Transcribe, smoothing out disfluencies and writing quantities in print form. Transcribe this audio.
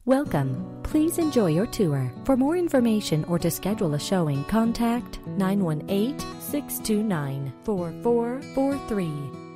Welcome. Please enjoy your tour. For more information or to schedule a showing, contact 918-629-4443.